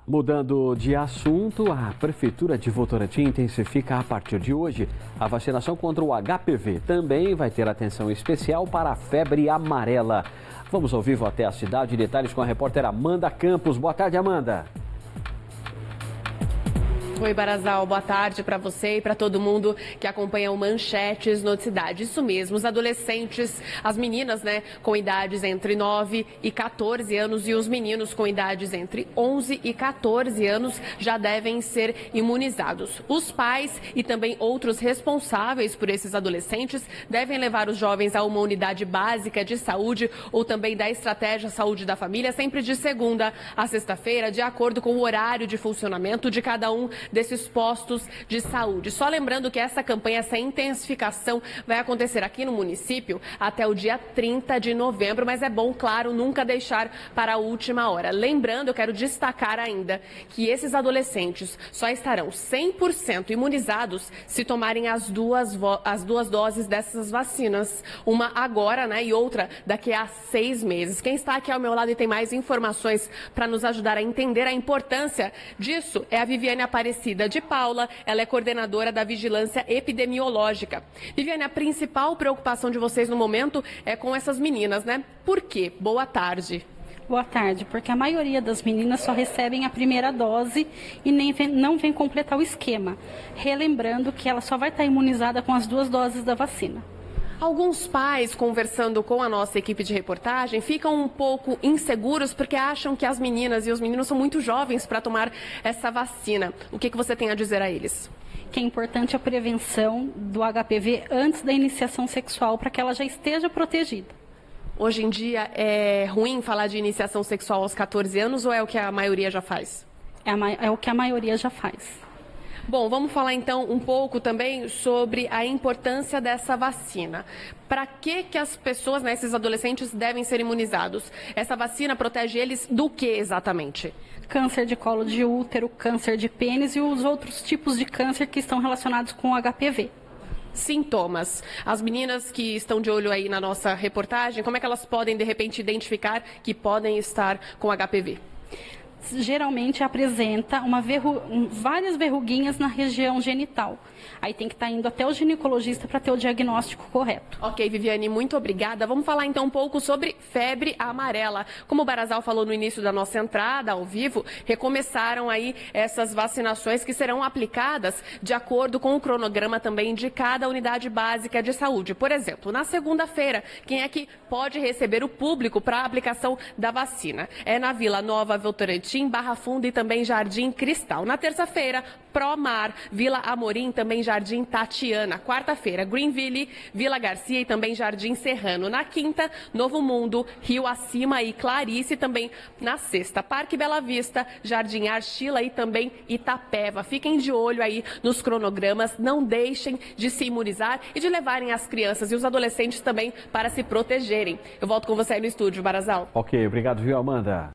Mudando de assunto, a Prefeitura de Votorantim intensifica a partir de hoje a vacinação contra o HPV. Também vai ter atenção especial para a febre amarela. Vamos ao vivo até a cidade. Detalhes com a repórter Amanda Campos. Boa tarde, Amanda. Oi, Barazal, boa tarde para você e para todo mundo que acompanha o Manchetes Noticidade. Isso mesmo, os adolescentes, as meninas, com idades entre 9 e 14 anos e os meninos com idades entre 11 e 14 anos já devem ser imunizados. Os pais e também outros responsáveis por esses adolescentes devem levar os jovens a uma unidade básica de saúde ou também da Estratégia Saúde da Família, sempre de segunda a sexta-feira, de acordo com o horário de funcionamento de cada um desses postos de saúde. Só lembrando que essa campanha, essa intensificação vai acontecer aqui no município até o dia 30 de novembro, mas é bom, claro, nunca deixar para a última hora. Lembrando, eu quero destacar ainda que esses adolescentes só estarão 100% imunizados se tomarem as duas doses dessas vacinas. Uma agora, e outra daqui a 6 meses. Quem está aqui ao meu lado e tem mais informações para nos ajudar a entender a importância disso é a Viviane Aparecida de Paula. Ela é coordenadora da Vigilância Epidemiológica. Viviane, a principal preocupação de vocês no momento é com essas meninas, Por quê? Boa tarde. Boa tarde, porque a maioria das meninas só recebem a primeira dose e não vem completar o esquema. Relembrando que ela só vai estar imunizada com as 2 doses da vacina. Alguns pais, conversando com a nossa equipe de reportagem, ficam um pouco inseguros porque acham que as meninas e os meninos são muito jovens para tomar essa vacina. O que você tem a dizer a eles? Que é importante a prevenção do HPV antes da iniciação sexual para que ela já esteja protegida. Hoje em dia é ruim falar de iniciação sexual aos 14 anos ou é o que a maioria já faz? É o que a maioria já faz. Bom, vamos falar então um pouco também sobre a importância dessa vacina. Para que as pessoas, esses adolescentes, devem ser imunizados? Essa vacina protege eles do que exatamente? Câncer de colo de útero, câncer de pênis e os outros tipos de câncer que estão relacionados com o HPV. Sintomas. As meninas que estão de olho aí na nossa reportagem, como é que elas podem, de repente, identificar que podem estar com HPV? Geralmente apresenta várias verruguinhas na região genital. Aí tem que estar indo até o ginecologista para ter o diagnóstico correto. Ok, Viviane, muito obrigada. Vamos falar então um pouco sobre febre amarela. Como o Barazal falou no início da nossa entrada ao vivo, recomeçaram aí essas vacinações que serão aplicadas de acordo com o cronograma também de cada unidade básica de saúde. Por exemplo, na segunda-feira, quem é que pode receber o público para a aplicação da vacina? É na Vila Nova, Votorantim, Barra Funda e também Jardim Cristal. Na terça-feira, Promar, Vila Amorim, também Jardim Tatiana. Quarta-feira, Greenville, Vila Garcia e também Jardim Serrano. Na quinta, Novo Mundo, Rio Acima e Clarice. Também na sexta, Parque Bela Vista, Jardim Archila e também Itapeva. Fiquem de olho aí nos cronogramas. Não deixem de se imunizar e de levarem as crianças e os adolescentes também para se protegerem. Eu volto com você aí no estúdio, Barazal. Ok, obrigado, viu, Amanda?